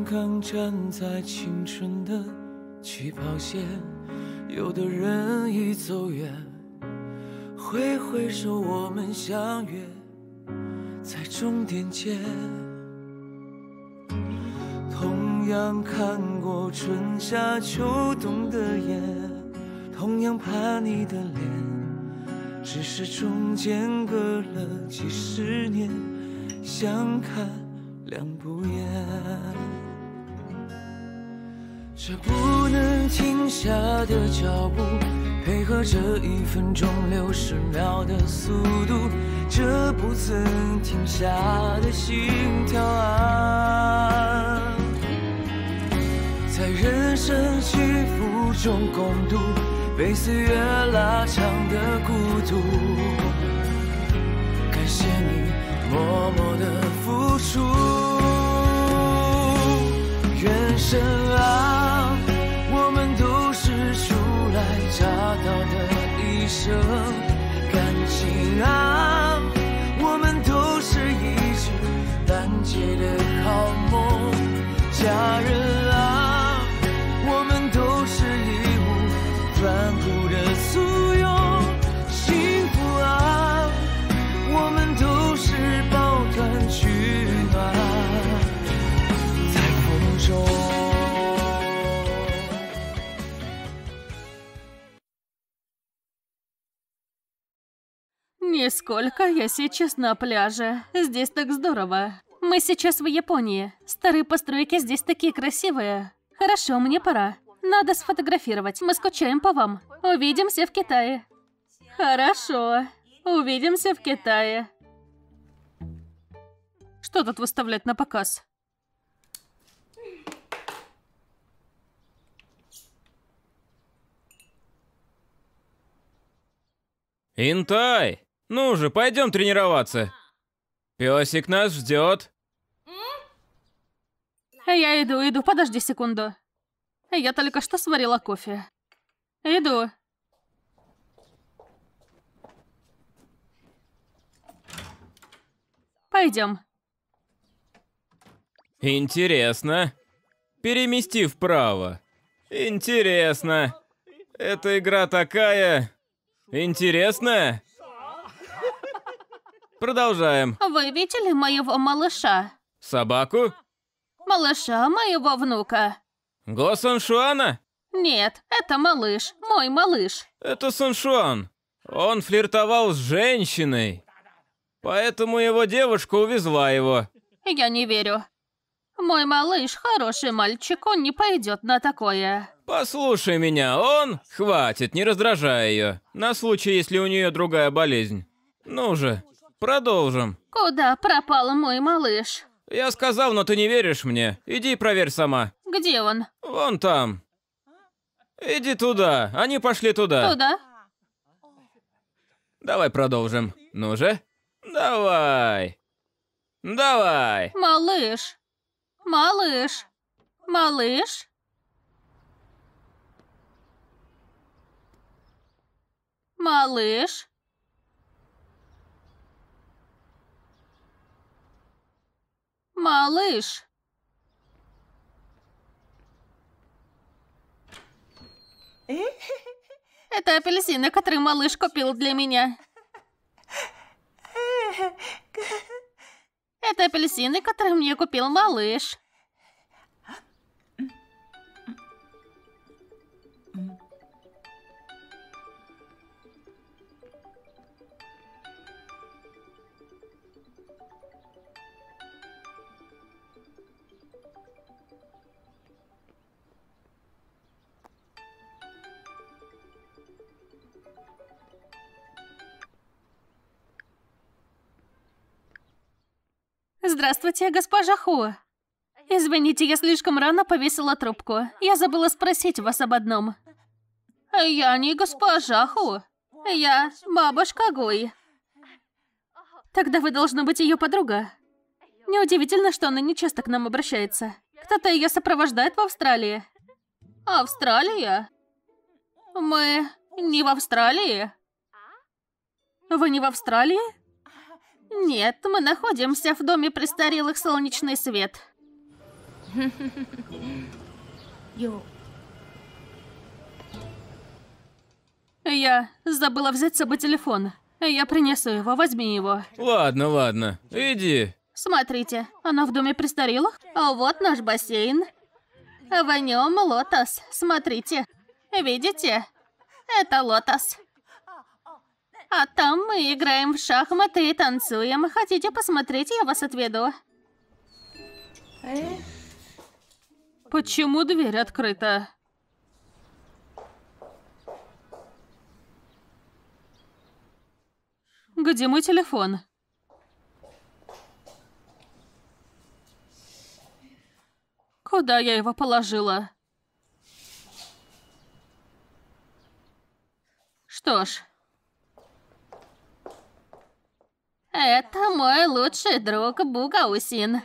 刚站在青春的起跑线，有的人已走远，挥挥手，我们相约在终点见。同样看过春夏秋冬的眼，同样叛逆的脸，只是中间隔了几十年，相看两不厌。这不能停下的脚步，配合这1分钟60秒的速度，这不曾停下的心跳啊，在人生起伏中共度被岁月拉长的孤独。感谢你默默的付出，人生啊，我们都是初来乍到的一生，感情啊，我们都是一纸难解的好梦，家人啊，我们都是义无反顾的簇拥，幸福啊，我们都是抱团取暖，在风中。 Нисколько я сейчас на пляже. Здесь так здорово. Мы сейчас в Японии. Старые постройки здесь такие красивые. Хорошо, мне пора. Надо сфотографировать. Мы скучаем по вам. Увидимся в Китае. Хорошо. Увидимся в Китае. Что тут выставлять на показ? Интай! Ну же, пойдем тренироваться. Песик нас ждет. Я иду, подожди секунду. Я только что сварила кофе. Иду. Пойдем. Интересно. Перемести вправо. Интересно. Эта игра такая... интересная. Продолжаем. Вы видели моего малыша? Собаку? Малыша моего внука. Го Саншуана? Нет, это малыш, мой малыш. Это Саншуан. Он флиртовал с женщиной. Поэтому его девушка увезла его. Я не верю. Мой малыш хороший мальчик, он не пойдет на такое. Послушай меня, он... Хватит, не раздражай ее. На случай, если у нее другая болезнь. Ну же, продолжим. Куда пропал мой малыш? Я сказал, но ты не веришь мне. Иди проверь сама. Где он? Вон там. Иди туда, они пошли туда. Туда? Давай продолжим. Ну же. Давай. Давай. Малыш. Малыш. Малыш. Малыш. Малыш. Это апельсины, которые малыш купил для меня. Это апельсины, которые мне купил малыш. Здравствуйте, госпожа Ху. Извините, я слишком рано повесила трубку. Я забыла спросить вас об одном. Я не госпожа Ху. Я бабушка Гуй. Тогда вы должны быть ее подруга. Неудивительно, что она не часто к нам обращается. Кто-то ее сопровождает в Австралии. Австралия? Мы не в Австралии? Вы не в Австралии? Нет, мы находимся в доме престарелых «Солнечный свет». Я забыла взять с собой телефон. Я принесу его, возьми его. Ладно, ладно, иди. Смотрите, оно в доме престарелых. А вот наш бассейн. В нем лотос. Смотрите. Видите? Это лотос. А там мы играем в шахматы и танцуем. Хотите посмотреть, я вас отведу. Почему дверь открыта? Где мой телефон? Куда я его положила? Что ж. Это мой лучший друг Бугаусин.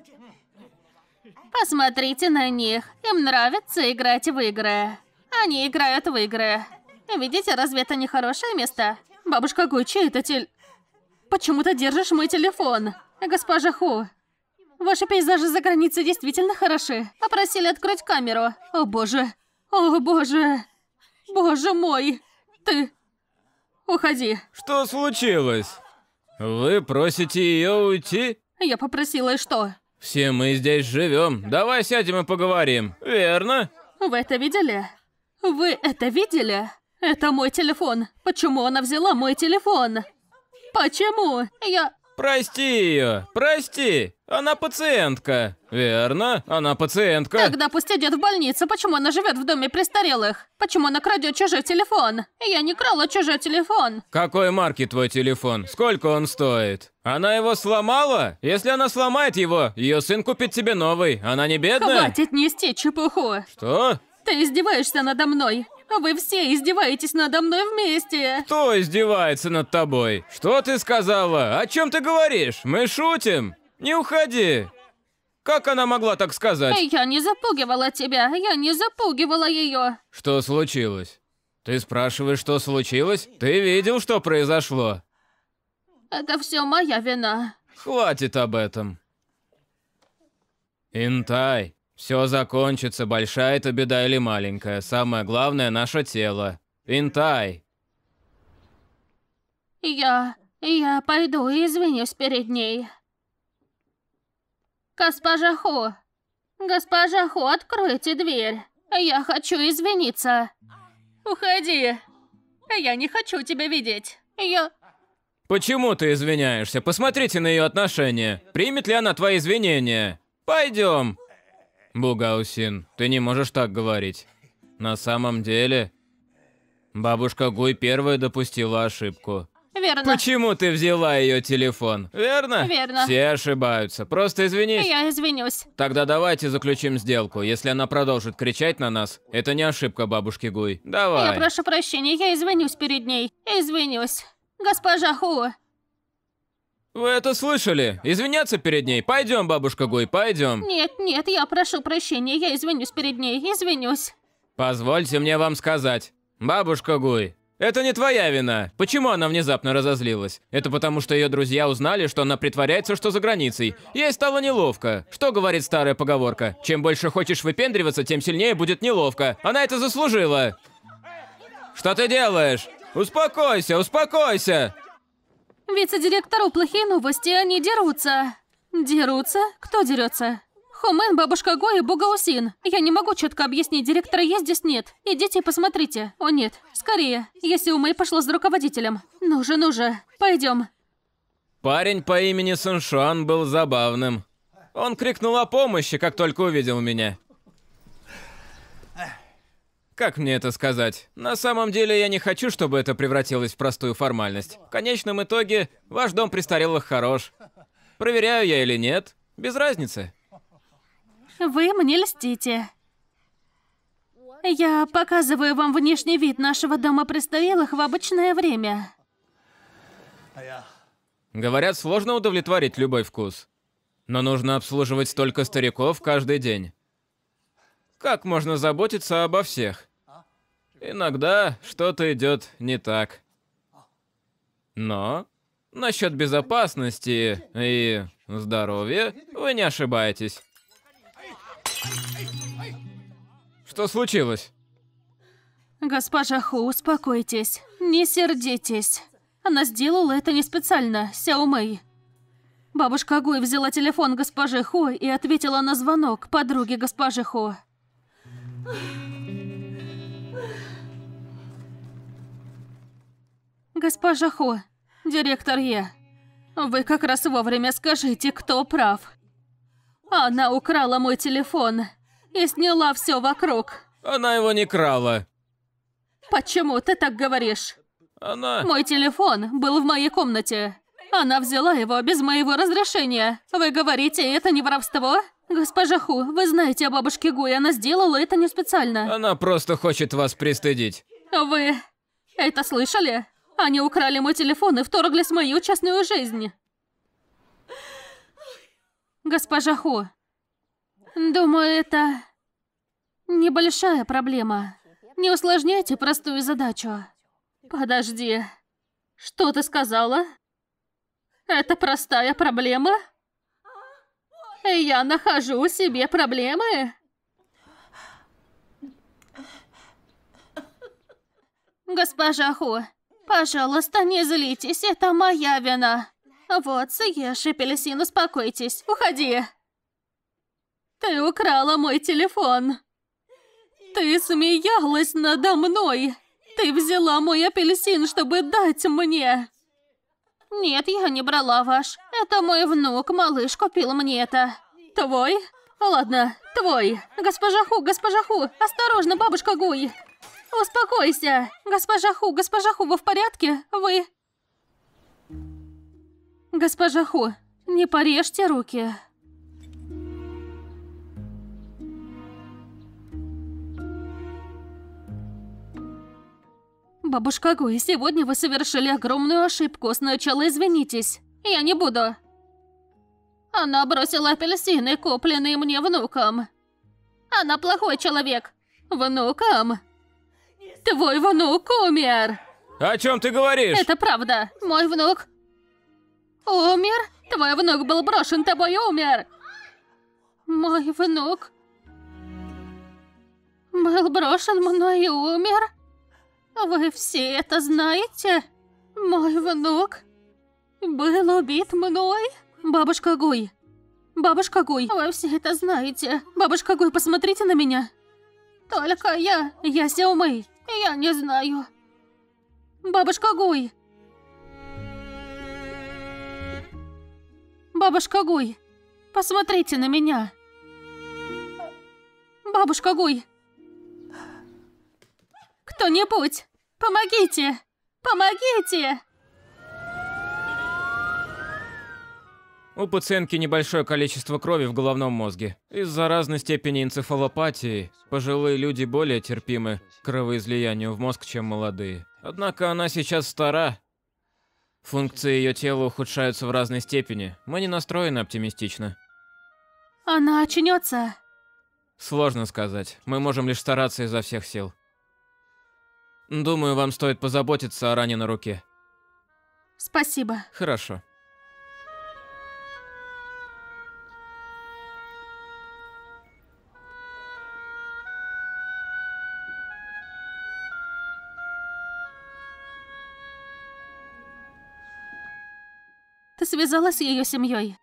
Посмотрите на них. Им нравится играть в игры. Они играют в игры. Видите, разве это не хорошее место? Бабушка Гуй, чей это Почему ты держишь мой телефон? Госпожа Ху, ваши пейзажи за границей действительно хороши. Попросили открыть камеру. О боже. О боже. Боже мой. Ты. Уходи. Что случилось? Вы просите ее уйти? Я попросила, и что? Все мы здесь живем. Давай сядем и поговорим. Верно? Вы это видели? Вы это видели? Это мой телефон. Почему она взяла мой телефон? Почему? Прости ее, прости. Она пациентка. Верно? Она пациентка. Тогда пусть идет в больницу. Почему она живет в доме престарелых? Почему она крадет чужой телефон? Я не крала чужой телефон. Какой марки твой телефон? Сколько он стоит? Она его сломала? Если она сломает его, ее сын купит тебе новый. Она не бедная? Хватит нести чепуху. Что? Ты издеваешься надо мной. Вы все издеваетесь надо мной вместе. Кто издевается над тобой? Что ты сказала? О чем ты говоришь? Мы шутим. Не уходи. Как она могла так сказать? Я не запугивала тебя. Я не запугивала ее. Что случилось? Ты спрашиваешь, что случилось? Ты видел, что произошло? Это все моя вина. Хватит об этом. Интай. Все закончится, большая это беда или маленькая. Самое главное — наше тело. Интай. Я пойду и извинюсь перед ней. Госпожа Ху. Госпожа Ху, откройте дверь. Я хочу извиниться. Уходи. Я не хочу тебя видеть. Почему ты извиняешься? Посмотрите на ее отношение. Примет ли она твои извинения? Пойдем. Бугаусин, ты не можешь так говорить. На самом деле, бабушка Гуй первая допустила ошибку. Верно. Почему ты взяла ее телефон? Верно? Верно. Все ошибаются. Просто извинись. Я извинюсь. Тогда давайте заключим сделку. Если она продолжит кричать на нас, это не ошибка бабушки Гуй. Давай. Я прошу прощения, я извинюсь перед ней. Извинюсь. Госпожа Ху. Вы это слышали? Извиняться перед ней? Пойдем, бабушка Гуй, пойдем. Нет, я прошу прощения, я извинюсь перед ней, извинюсь. Позвольте мне вам сказать. Бабушка Гуй, это не твоя вина. Почему она внезапно разозлилась? Это потому, что ее друзья узнали, что она притворяется, что за границей. Ей стало неловко. Что говорит старая поговорка? Чем больше хочешь выпендриваться, тем сильнее будет неловко. Она это заслужила. Что ты делаешь? Успокойся, успокойся. Вице-директору плохие новости, они дерутся. Дерутся? Кто дерется? Хумен, бабушка Го и Бугаусин. Я не могу четко объяснить, директора есть здесь нет. Идите и посмотрите. О нет, скорее. Если Умэй пошла с руководителем. Ну же, пойдем. Парень по имени Суншуан был забавным. Он крикнул о помощи, как только увидел меня. Как мне это сказать? На самом деле я не хочу, чтобы это превратилось в простую формальность. В конечном итоге, ваш дом престарелых хорош. Проверяю я или нет, без разницы. Вы мне льстите. Я показываю вам внешний вид нашего дома престарелых в обычное время. Говорят, сложно удовлетворить любой вкус. Но нужно обслуживать столько стариков каждый день. Как можно заботиться обо всех? Иногда что-то идет не так. Но насчет безопасности и здоровья вы не ошибаетесь. Что случилось? Госпожа Ху, успокойтесь. Не сердитесь. Она сделала это не специально, Сяо Мэй. Бабушка Гуй взяла телефон госпожи Ху и ответила на звонок подруге госпожи Ху. Госпожа Ху, директор Е, вы как раз вовремя скажите, кто прав. Она украла мой телефон и сняла все вокруг. Она его не крала. Почему ты так говоришь? Она... Мой телефон был в моей комнате. Она взяла его без моего разрешения. Вы говорите, это не воровство? Госпожа Ху, вы знаете о бабушке Гуй, она сделала это не специально. Она просто хочет вас пристыдить. Вы это слышали? Они украли мой телефон и вторглись в мою частную жизнь. Госпожа Ху, думаю, это небольшая проблема. Не усложняйте простую задачу. Подожди. Что ты сказала? Это простая проблема? Я нахожу себе проблемы? Госпожа Ху, пожалуйста, не злитесь, это моя вина. Вот, съешь апельсин, успокойтесь. Уходи. Ты украла мой телефон. Ты смеялась надо мной. Ты взяла мой апельсин, чтобы дать мне. Нет, я не брала ваш. Это мой внук, малыш, купил мне это. Твой? Ладно, твой. Госпожа Ху, осторожно, бабушка Гуй. Успокойся. Госпожа Ху, вы в порядке? Вы... Госпожа Ху, не порежьте руки. Бабушка Гуй, сегодня вы совершили огромную ошибку. Сначала извинитесь. Я не буду. Она бросила апельсины, купленные мне внуком. Она плохой человек. Внуком? Твой внук умер. О чем ты говоришь? Это правда. Мой внук умер? Твой внук был брошен тобой и умер. Мой внук был брошен мной и умер? Вы все это знаете? Мой внук был убит мной? Бабушка Гуй, вы все это знаете. Бабушка Гуй, посмотрите на меня. Только я Сяо Мэй, я не знаю. Бабушка Гуй. Бабушка Гуй, посмотрите на меня. Бабушка Гуй. Кто-нибудь, помогите! Помогите! У пациентки небольшое количество крови в головном мозге. Из-за разной степени энцефалопатии пожилые люди более терпимы к кровоизлиянию в мозг, чем молодые. Однако она сейчас стара. Функции ее тела ухудшаются в разной степени. Мы не настроены оптимистично. Она очнется. Сложно сказать. Мы можем лишь стараться изо всех сил. Думаю, вам стоит позаботиться о ране на руке. Спасибо. Хорошо. Ты связалась с ее семьей?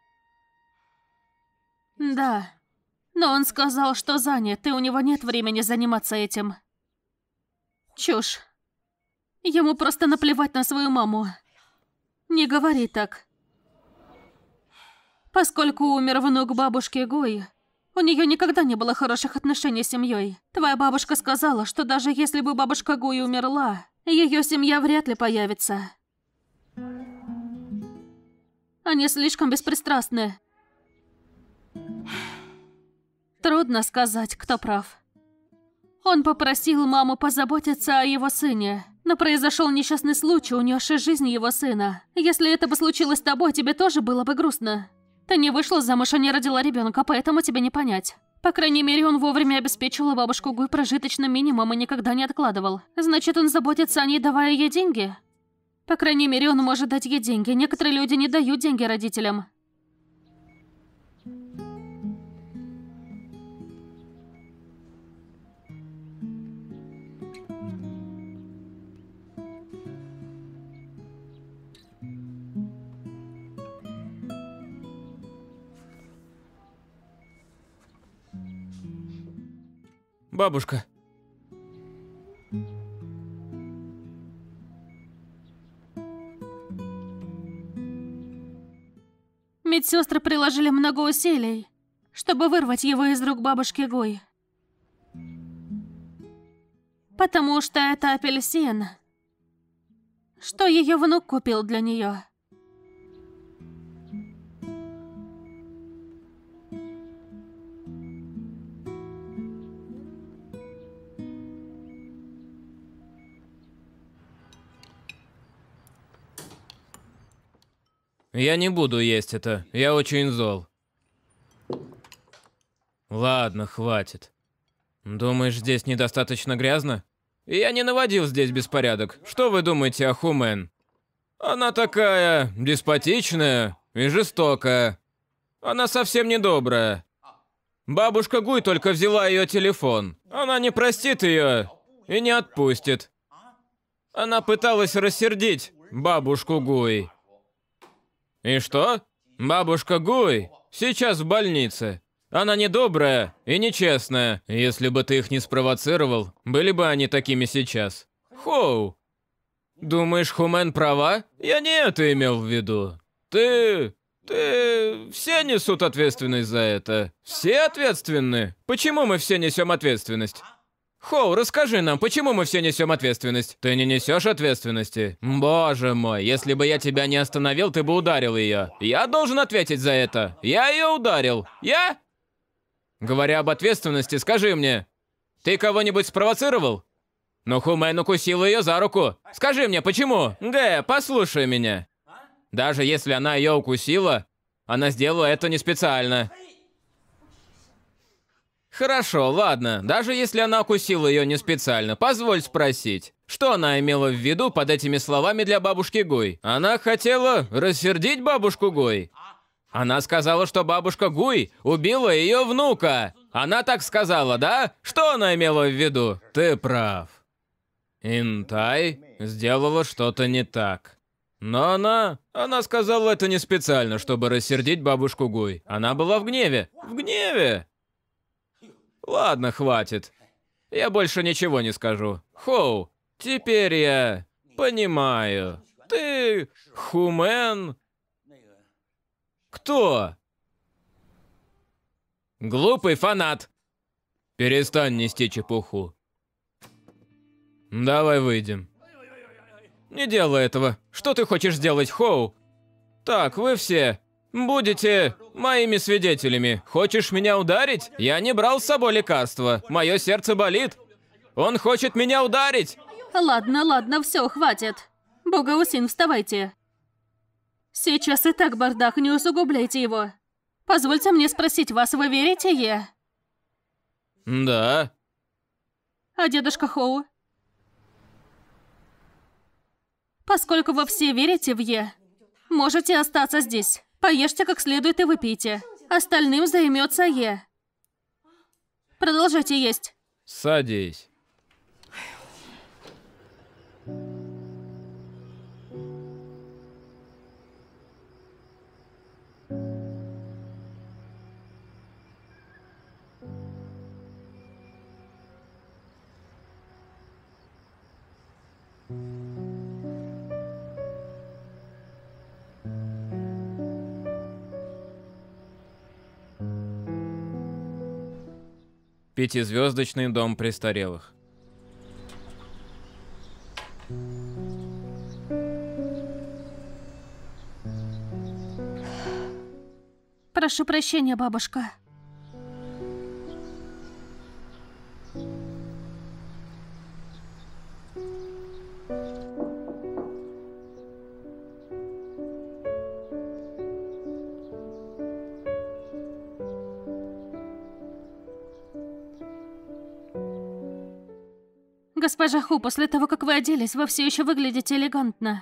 Да. Но он сказал, что занят, и у него нет времени заниматься этим. Чушь. Ему просто наплевать на свою маму. Не говори так. Поскольку умер внук бабушки Гуй, у нее никогда не было хороших отношений с семьей. Твоя бабушка сказала, что даже если бы бабушка Гуй умерла, ее семья вряд ли появится. Они слишком беспристрастны. Трудно сказать, кто прав. Он попросил маму позаботиться о его сыне, но произошел несчастный случай, унесший жизнь его сына. Если это бы случилось с тобой, тебе тоже было бы грустно. Ты не вышла замуж и не родила ребенка, поэтому тебе не понять. По крайней мере, он вовремя обеспечивал бабушку Гуй прожиточным минимумом и никогда не откладывал. Значит, он заботится о ней, давая ей деньги? По крайней мере, он может дать ей деньги. Некоторые люди не дают деньги родителям. Бабушка. Медсестры приложили много усилий, чтобы вырвать его из рук бабушки Гуй. Потому что это апельсин, что ее внук купил для нее. Я не буду есть это. Я очень зол. Ладно, хватит. Думаешь, здесь недостаточно грязно? Я не наводил здесь беспорядок. Что вы думаете о Хумен? Она такая деспотичная и жестокая. Она совсем недобрая. Бабушка Гуй только взяла ее телефон. Она не простит ее и не отпустит. Она пыталась рассердить бабушку Гуй. И что? Бабушка Гуй сейчас в больнице. Она недобрая и нечестная. Если бы ты их не спровоцировал, были бы они такими сейчас. Хоу. Думаешь, Хумен права? Я не это имел в виду. Все несут ответственность за это. Все ответственны. Почему мы все несем ответственность? Хоу, расскажи нам, почему мы все несем ответственность? Ты не несешь ответственности? Боже мой, если бы я тебя не остановил, ты бы ударил ее. Я должен ответить за это. Я ее ударил. Я? Говоря об ответственности, скажи мне, ты кого-нибудь спровоцировал? Но Хумен укусил ее за руку. Скажи мне, почему? Гэ, послушай меня. Даже если она ее укусила, она сделала это не специально. Хорошо, ладно. Даже если она укусила ее не специально, позволь спросить, что она имела в виду под этими словами для бабушки Гуй? Она хотела рассердить бабушку Гуй. Она сказала, что бабушка Гуй убила ее внука. Она так сказала, да? Что она имела в виду? Ты прав. Интай сделала что-то не так. Но она сказала это не специально, чтобы рассердить бабушку Гуй. Она была в гневе. В гневе? Ладно, хватит. Я больше ничего не скажу. Хоу, теперь я понимаю. Ты Хумен? Кто? Глупый фанат. Перестань нести чепуху. Давай выйдем. Не делай этого. Что ты хочешь сделать, Хоу? Так, вы все будете моими свидетелями. Хочешь меня ударить? Я не брал с собой лекарства. Мое сердце болит. Он хочет меня ударить. Ладно, все, хватит. Богаусин, вставайте. Сейчас и так бардак, не усугубляйте его. Позвольте мне спросить вас, вы верите Е? Да. А дедушка Хоу? Поскольку вы все верите в Е, можете остаться здесь. Поешьте как следует и выпейте. Остальным займется Е. Продолжайте есть. Садись. Пятизвездочный дом престарелых. Прошу прощения, бабушка. Госпожа Ху, после того, как вы оделись, вы все еще выглядите элегантно.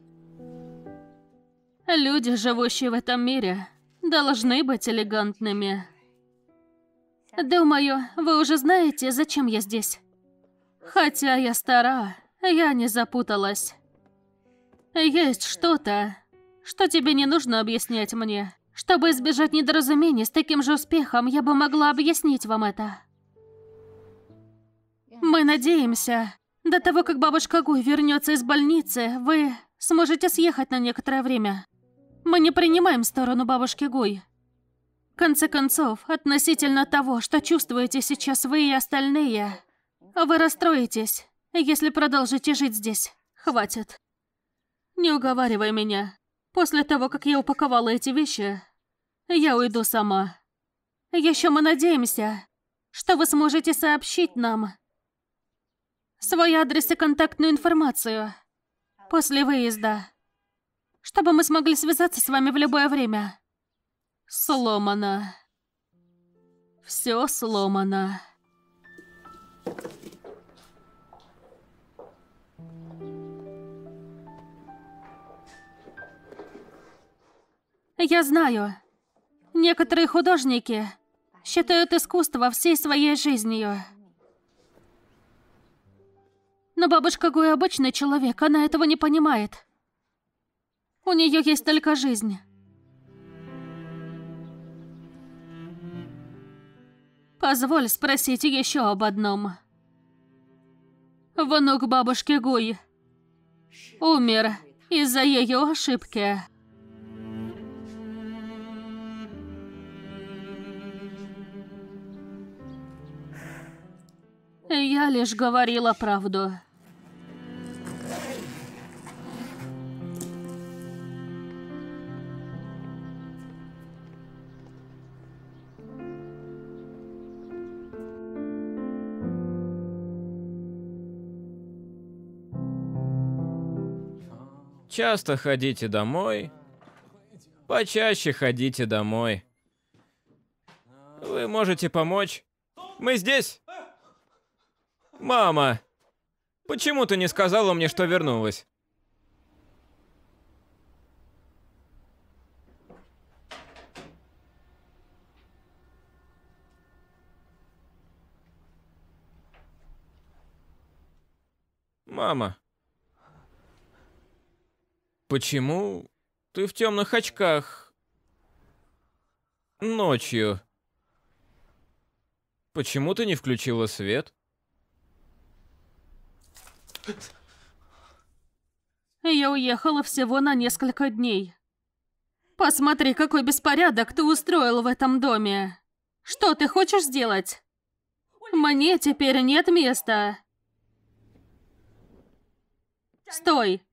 Люди, живущие в этом мире, должны быть элегантными. Думаю, вы уже знаете, зачем я здесь. Хотя я стара, я не запуталась. Есть что-то, что тебе не нужно объяснять мне. Чтобы избежать недоразумений, с таким же успехом я бы могла объяснить вам это. Мы надеемся, до того, как бабушка Гуй вернется из больницы, вы сможете съехать на некоторое время. Мы не принимаем сторону бабушки Гуй. В конце концов, относительно того, что чувствуете сейчас вы и остальные, вы расстроитесь, если продолжите жить здесь. Хватит. Не уговаривай меня. После того, как я упаковала эти вещи, я уйду сама. Еще мы надеемся, что вы сможете сообщить нам свой адрес и контактную информацию после выезда, чтобы мы смогли связаться с вами в любое время. Сломано. Все сломано. Я знаю, некоторые художники считают искусство всей своей жизнью. Но бабушка Гуй обычный человек, она этого не понимает. У нее есть только жизнь. Позволь спросить еще об одном. Внук бабушки Гуй умер из-за ее ошибки. Я лишь говорила правду. Часто ходите домой. Почаще ходите домой. Вы можете помочь? Мы здесь. Мама, почему ты не сказала мне, что вернулась? Мама, почему ты в темных очках ночью? Почему ты не включила свет? Я уехала всего на несколько дней. Посмотри, какой беспорядок ты устроил в этом доме. Что ты хочешь сделать? Мне теперь нет места. Стой.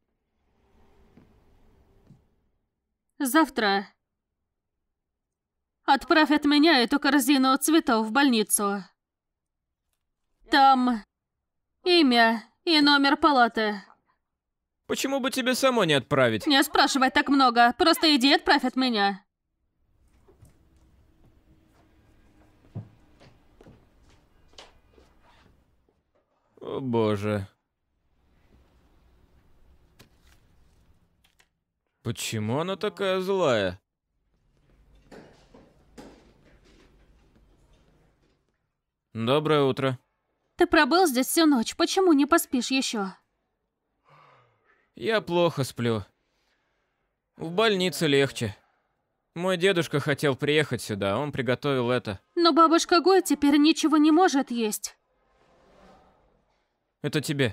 Завтра отправь от меня эту корзину цветов в больницу. Там имя и номер палаты. Почему бы тебе самой не отправить? Не спрашивай так много. Просто иди, отправь от меня. О, боже. Почему она такая злая? Доброе утро. Ты пробыл здесь всю ночь. Почему не поспишь еще? Я плохо сплю. В больнице легче. Мой дедушка хотел приехать сюда, он приготовил это. Но бабушка Гуй теперь ничего не может есть. Это тебе.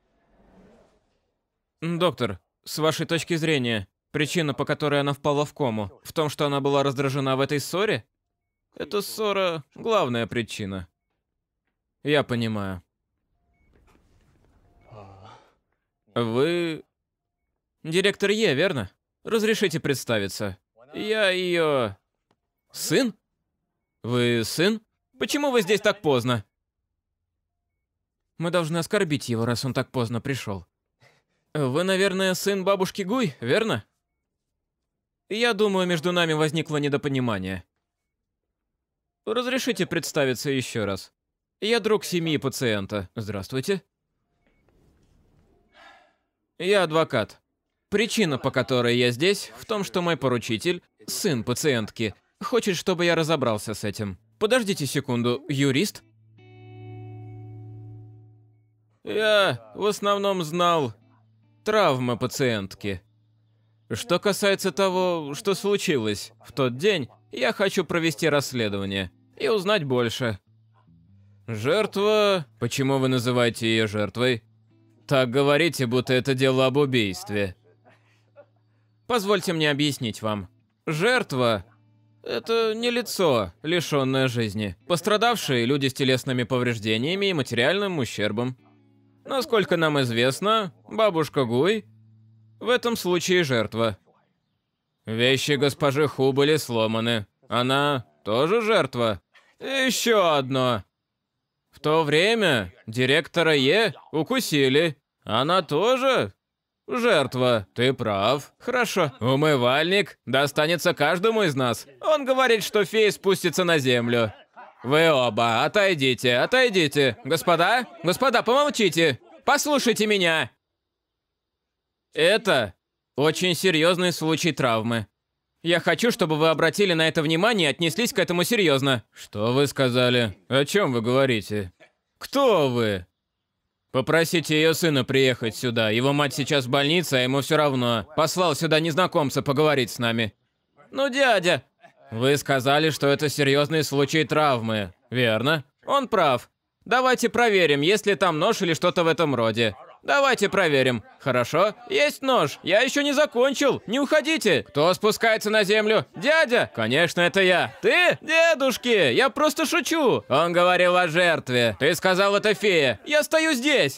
Доктор, с вашей точки зрения, причина, по которой она впала в кому, в том, что она была раздражена в этой ссоре? Эта ссора – главная причина. Я понимаю. Вы директор Е, верно? Разрешите представиться. Я ее... сын? Вы сын? Почему вы здесь так поздно? Мы должны оскорбить его, раз он так поздно пришел. Вы, наверное, сын бабушки Гуй, верно? Я думаю, между нами возникло недопонимание. Разрешите представиться еще раз. Я друг семьи пациента. Здравствуйте. Я адвокат. Причина, по которой я здесь, в том, что мой поручитель, сын пациентки, хочет, чтобы я разобрался с этим. Подождите секунду, юрист? Я в основном знал травмы пациентки. Что касается того, что случилось в тот день, я хочу провести расследование и узнать больше. Жертва... Почему вы называете ее жертвой? Так говорите, будто это дело об убийстве. Позвольте мне объяснить вам. Жертва – это не лицо, лишенное жизни. Пострадавшие – люди с телесными повреждениями и материальным ущербом. Насколько нам известно, бабушка Гуй в этом случае жертва. Вещи госпожи Ху были сломаны. Она тоже жертва. И еще одно. В то время директора Е укусили. Она тоже жертва. Ты прав. Хорошо. Умывальник достанется каждому из нас. Он говорит, что фея спустится на землю. Вы оба отойдите, отойдите. Господа, господа, помолчите. Послушайте меня. Это очень серьезный случай травмы. Я хочу, чтобы вы обратили на это внимание и отнеслись к этому серьезно. Что вы сказали? О чем вы говорите? Кто вы? Попросите ее сына приехать сюда. Его мать сейчас в больнице, а ему все равно. Послал сюда незнакомца поговорить с нами. Ну, дядя, вы сказали, что это серьезный случай травмы, верно? Он прав. Давайте проверим, есть ли там нож или что-то в этом роде. Давайте проверим. Хорошо? Есть нож. Я еще не закончил. Не уходите. Кто спускается на землю? Дядя? Конечно, это я. Ты? Дедушки, я просто шучу. Он говорил о жертве. Ты сказал, это фея. Я стою здесь.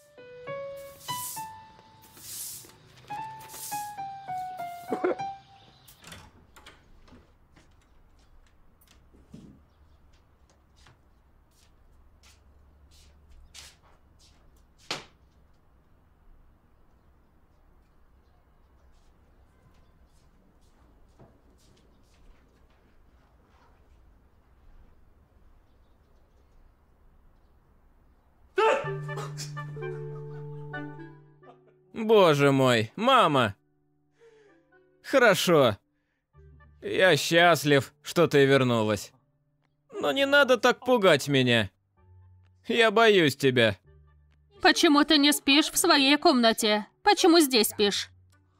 Боже мой, мама! Хорошо. Я счастлив, что ты вернулась. Но не надо так пугать меня. Я боюсь тебя. Почему ты не спишь в своей комнате? Почему здесь спишь?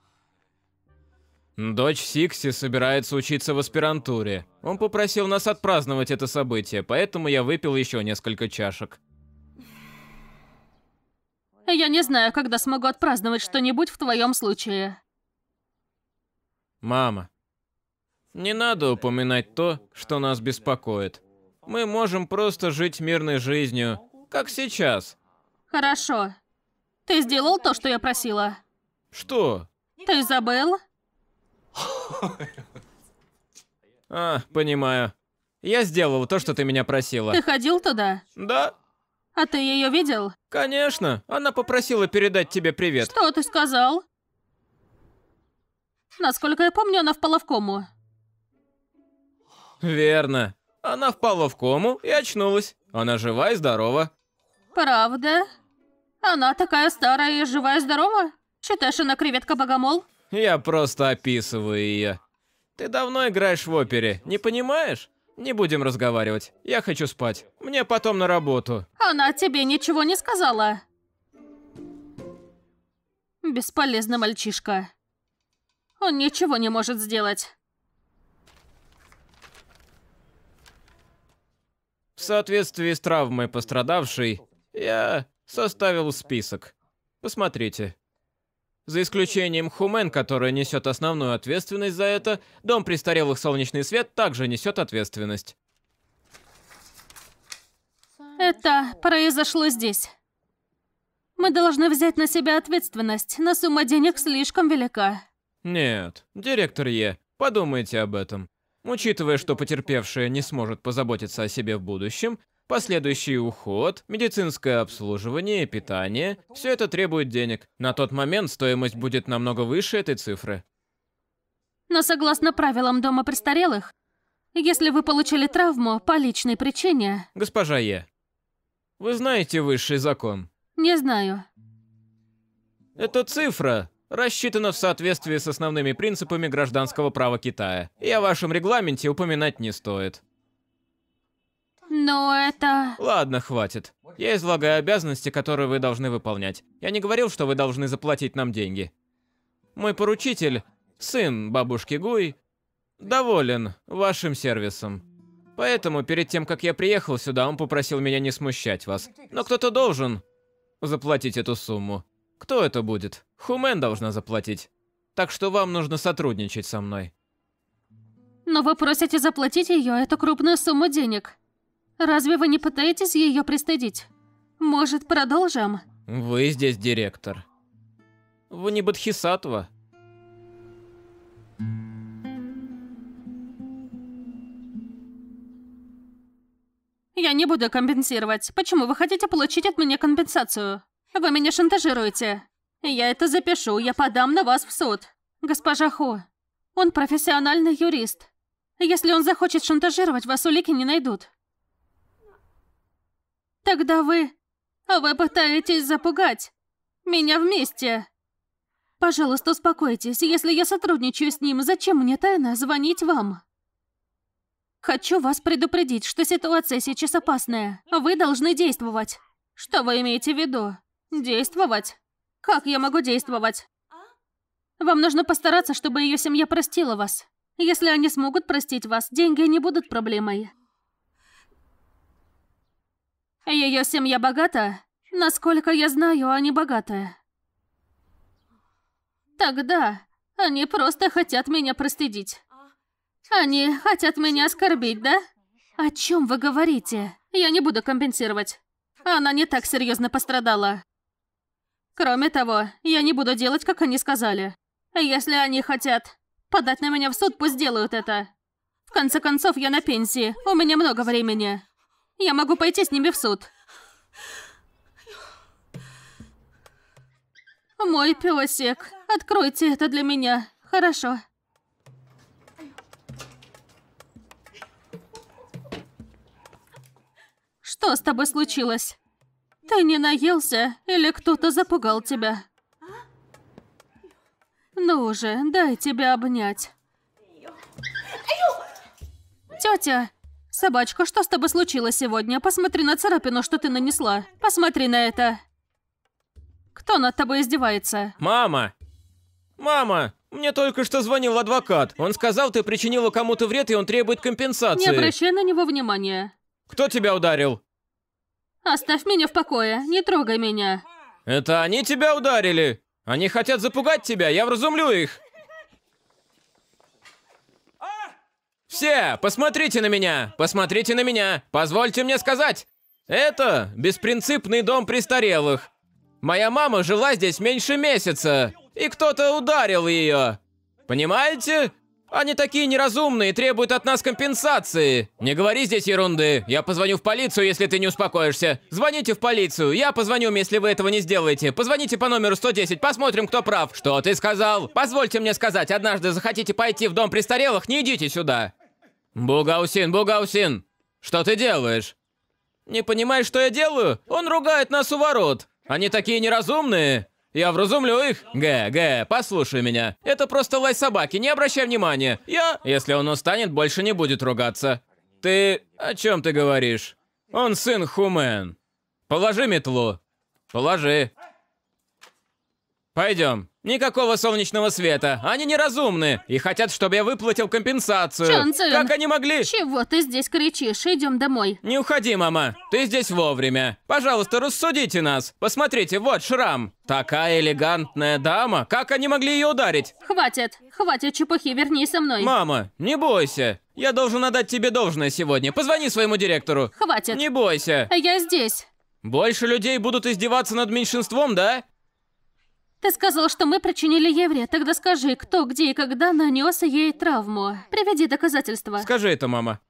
Дочь Сикси собирается учиться в аспирантуре. Он попросил нас отпраздновать это событие, поэтому я выпил еще несколько чашек. Я не знаю, когда смогу отпраздновать что-нибудь в твоем случае. Мама, не надо упоминать то, что нас беспокоит. Мы можем просто жить мирной жизнью, как сейчас. Хорошо. Ты сделал то, что я просила? Что? Ты забыл? Понимаю. Я сделал то, что ты меня просила. Ты ходил туда? Да. А ты ее видел? Конечно. Она попросила передать тебе привет. Что ты сказал? Насколько я помню, она впала в кому. Верно. Она впала в кому и очнулась. Она жива и здорова. Правда? Она такая старая и живая и здорова? Считаешь, она креветка-богомол? Я просто описываю ее. Ты давно играешь в опере, не понимаешь? Не будем разговаривать. Я хочу спать. Мне потом на работу. Она тебе ничего не сказала. Бесполезный мальчишка. Он ничего не может сделать. В соответствии с травмой пострадавшей, я составил список. Посмотрите. За исключением Хумен, которая несет основную ответственность за это, дом престарелых Солнечный Свет также несет ответственность. Это произошло здесь. Мы должны взять на себя ответственность, но сумма денег слишком велика. Нет, директор Е, подумайте об этом. Учитывая, что потерпевшая не сможет позаботиться о себе в будущем, последующий уход, медицинское обслуживание и питание – все это требует денег. На тот момент стоимость будет намного выше этой цифры. Но согласно правилам дома престарелых, если вы получили травму по личной причине… Госпожа Е, вы знаете высший закон? Не знаю. Эта цифра рассчитана в соответствии с основными принципами гражданского права Китая. И о вашем регламенте упоминать не стоит. Но это… Ладно, хватит. Я излагаю обязанности, которые вы должны выполнять. Я не говорил, что вы должны заплатить нам деньги. Мой поручитель, сын бабушки Гуй, доволен вашим сервисом. Поэтому перед тем, как я приехал сюда, он попросил меня не смущать вас. Но кто-то должен заплатить эту сумму. Кто это будет? Хумен должна заплатить. Так что вам нужно сотрудничать со мной. Но вы просите заплатить ее эту крупную сумму денег. Разве вы не пытаетесь ее пристыдить? Может, продолжим? Вы здесь директор. Вы не Бодхисаттва. Я не буду компенсировать. Почему вы хотите получить от меня компенсацию? Вы меня шантажируете. Я это запишу, я подам на вас в суд. Госпожа Ху, он профессиональный юрист. Если он захочет шантажировать, вас улики не найдут. Тогда вы пытаетесь запугать меня вместе. Пожалуйста, успокойтесь. Если я сотрудничаю с ним, зачем мне тайно звонить вам? Хочу вас предупредить, что ситуация сейчас опасная. Вы должны действовать. Что вы имеете в виду? Действовать? Как я могу действовать? Вам нужно постараться, чтобы ее семья простила вас. Если они смогут простить вас, деньги не будут проблемой. Ее семья богата? Насколько я знаю, они богатые. Тогда они просто хотят меня пристыдить. Они хотят меня оскорбить, да? О чем вы говорите? Я не буду компенсировать. Она не так серьезно пострадала. Кроме того, я не буду делать, как они сказали. Если они хотят подать на меня в суд, пусть делают это. В конце концов, я на пенсии, у меня много времени. Я могу пойти с ними в суд. Мой песик, откройте это для меня, хорошо? Что с тобой случилось? Ты не наелся или кто-то запугал тебя? Ну уже, дай тебя обнять. Тетя, собачка, что с тобой случилось сегодня? Посмотри на царапину, что ты нанесла. Посмотри на это. Кто над тобой издевается? Мама! Мама! Мне только что звонил адвокат. Он сказал, ты причинила кому-то вред, и он требует компенсации. Не обращай на него внимания. Кто тебя ударил? Оставь меня в покое, не трогай меня. Это они тебя ударили? Они хотят запугать тебя, я вразумлю их. Все, посмотрите на меня, посмотрите на меня. Позвольте мне сказать. Это беспринципный дом престарелых. Моя мама жила здесь меньше месяца, и кто-то ударил ее. Понимаете? Они такие неразумные и требуют от нас компенсации. Не говори здесь ерунды. Я позвоню в полицию, если ты не успокоишься. Звоните в полицию. Я позвоню, если вы этого не сделаете. Позвоните по номеру 110, посмотрим, кто прав. Что ты сказал? Позвольте мне сказать, однажды захотите пойти в дом престарелых, не идите сюда. Бугаусин, Бугаусин, что ты делаешь? Не понимаешь, что я делаю? Он ругает нас у ворот. Они такие неразумные. Я вразумлю их. Послушай меня. Это просто лай собаки, не обращай внимания. Если он устанет, больше не будет ругаться. Ты... О чем ты говоришь? Он сын Хумен. Положи метлу. Положи. Пойдем. Никакого солнечного света. Они неразумны и хотят, чтобы я выплатил компенсацию. Чон Цин, как они могли? Чего ты здесь кричишь? Идем домой. Не уходи, мама. Ты здесь вовремя. Пожалуйста, рассудите нас. Посмотрите, вот шрам. Такая элегантная дама. Как они могли ее ударить? Хватит. Хватит чепухи, вернись со мной. Мама, не бойся. Я должен отдать тебе должное сегодня. Позвони своему директору. Хватит. Не бойся. Я здесь. Больше людей будут издеваться над меньшинством, да? Ты сказал, что мы причинили ей вред. Тогда скажи, кто, где и когда нанес ей травму. Приведи доказательства. Скажи это, мама.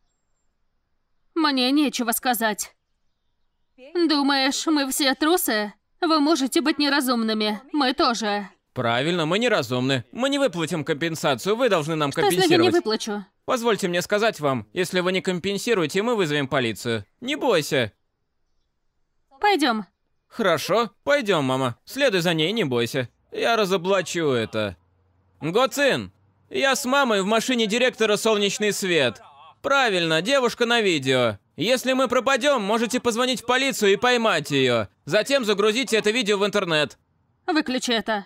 Мне нечего сказать. Думаешь, мы все трусы? Вы можете быть неразумными. Мы тоже. Правильно, мы неразумны. Мы не выплатим компенсацию, вы должны нам Что, если я не компенсировать. выплачу? Позвольте мне сказать вам, если вы не компенсируете, мы вызовем полицию. Не бойся. Пойдем. Хорошо, пойдем, мама. Следуй за ней, не бойся. Я разоблачу это. Гоцин, я с мамой в машине директора «Солнечный свет». Правильно, девушка на видео. Если мы пропадем, можете позвонить в полицию и поймать ее. Затем загрузите это видео в интернет. Выключи это.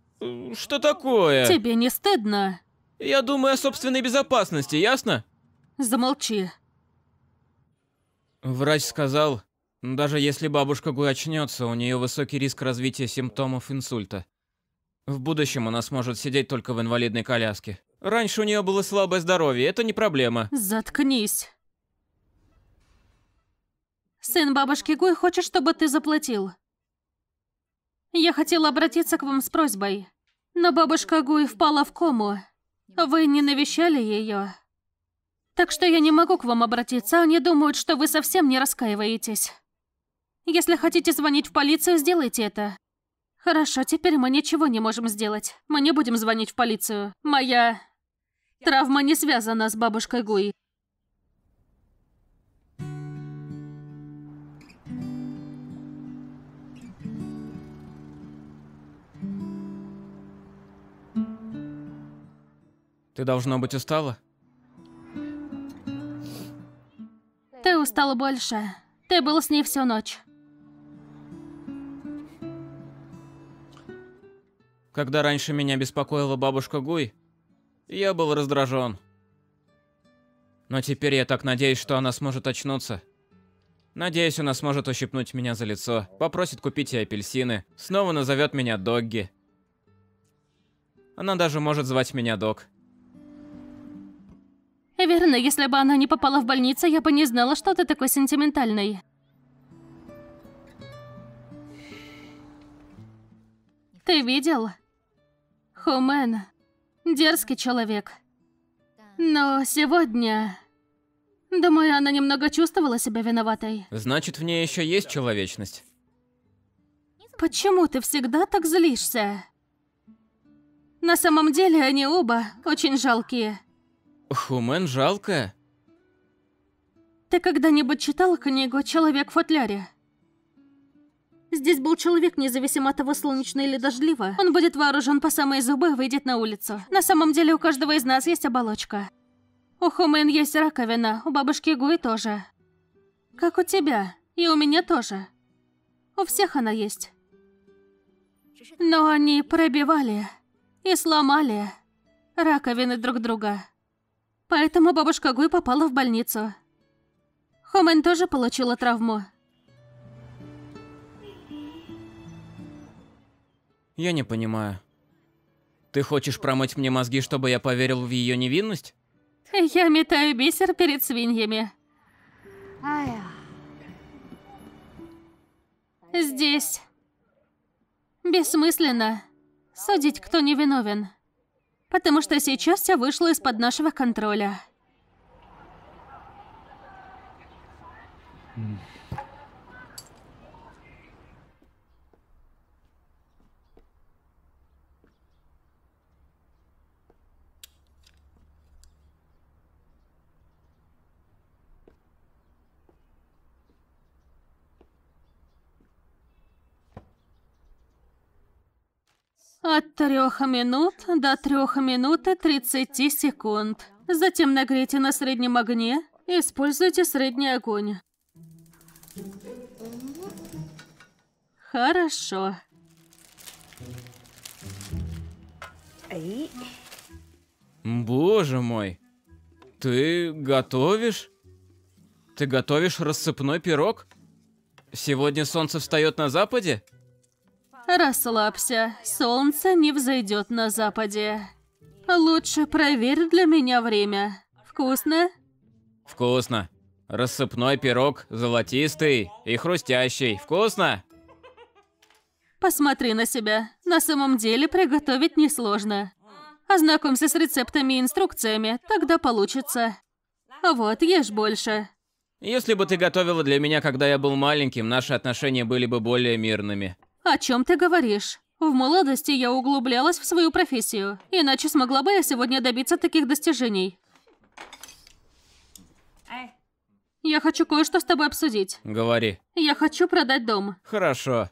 Что такое? Тебе не стыдно? Я думаю о собственной безопасности, ясно? Замолчи. Врач сказал, даже если бабушка Гуй очнется, у нее высокий риск развития симптомов инсульта. В будущем она сможет сидеть только в инвалидной коляске. Раньше у нее было слабое здоровье, это не проблема. Заткнись. Сын бабушки Гуй хочет, чтобы ты заплатил. Я хотела обратиться к вам с просьбой, но бабушка Гуй впала в кому. Вы не навещали ее. Так что я не могу к вам обратиться, они думают, что вы совсем не раскаиваетесь. Если хотите звонить в полицию, сделайте это. Хорошо, теперь мы ничего не можем сделать. Мы не будем звонить в полицию. Моя травма не связана с бабушкой Гуй. Ты должно быть устала? Ты устал больше. Ты был с ней всю ночь. Когда раньше меня беспокоила бабушка Гуй, я был раздражен. Но теперь я так надеюсь, что она сможет очнуться. Надеюсь, она сможет ущипнуть меня за лицо, попросит купить ей апельсины, снова назовет меня Догги. Она даже может звать меня Дог. Верно, если бы она не попала в больницу, я бы не знала, что ты такой сентиментальный. Ты видел? Хумен дерзкий человек. Но сегодня... Думаю, она немного чувствовала себя виноватой. Значит, в ней еще есть человечность. Почему ты всегда так злишься? На самом деле, они оба очень жалкие. Хумен жалкая? Ты когда-нибудь читал книгу «Человек в футляре»? Здесь был человек, независимо от того, солнечно или дождливо. Он будет вооружен по самые зубы и выйдет на улицу. На самом деле, у каждого из нас есть оболочка. У Хумен есть раковина, у бабушки Гуи тоже. Как у тебя, и у меня тоже. У всех она есть. Но они пробивали и сломали раковины друг друга. Поэтому бабушка Гуи попала в больницу. Хумен тоже получила травму. Я не понимаю. Ты хочешь промыть мне мозги, чтобы я поверил в ее невинность? Я метаю бисер перед свиньями. Здесь бессмысленно судить, кто невиновен. Потому что сейчас все вышло из-под нашего контроля. От 3 минут до 3 минут и 30 секунд. Затем нагрейте на среднем огне и используйте средний огонь. Хорошо. Боже мой. Ты готовишь? Ты готовишь рассыпной пирог? Сегодня солнце встает на западе? Расслабься, солнце не взойдет на западе. Лучше проверь для меня время. Вкусно? Вкусно. Рассыпной пирог, золотистый и хрустящий. Вкусно? Посмотри на себя. На самом деле приготовить несложно. Ознакомься с рецептами и инструкциями, тогда получится. Вот, ешь больше. Если бы ты готовила для меня, когда я был маленьким, наши отношения были бы более мирными. О чем ты говоришь? В молодости я углублялась в свою профессию, иначе смогла бы я сегодня добиться таких достижений. Я хочу кое-что с тобой обсудить. Говори. Я хочу продать дом. Хорошо.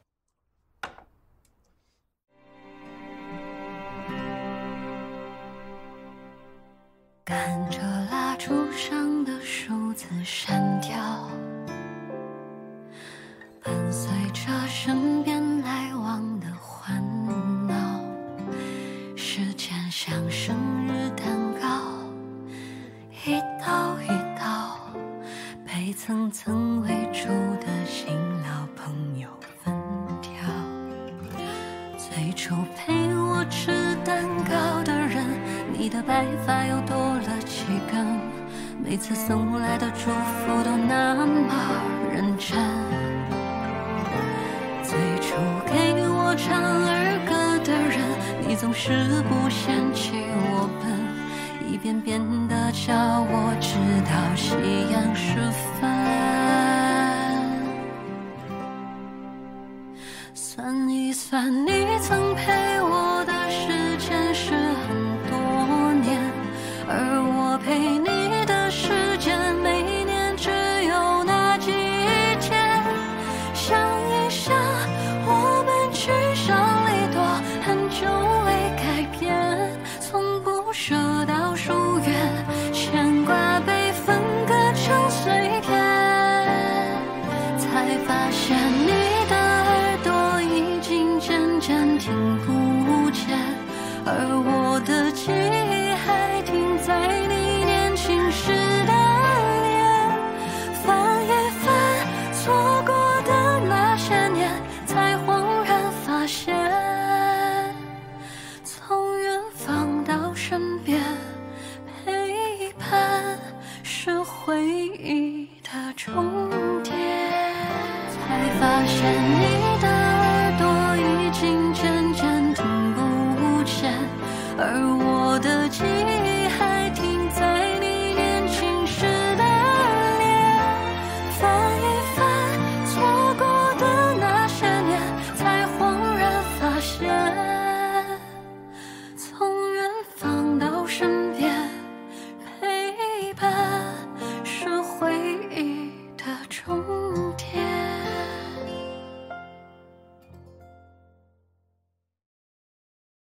层层围住的新老朋友分条。最初陪我吃蛋糕的人，你的白发又多了几根，每次送来的祝福都那么认真。最初给我唱儿歌的人，你总是不嫌弃我笨，一遍遍地教我直到夕阳时分。算一算，你曾陪我的时间是很多年，而我陪你的时间每年只有那几天。想一想，我们聚少离多，很久未改变，从不舍到疏远，牵挂被分割成碎片，才发现你的耳朵已经渐渐听不见，而我的记忆还停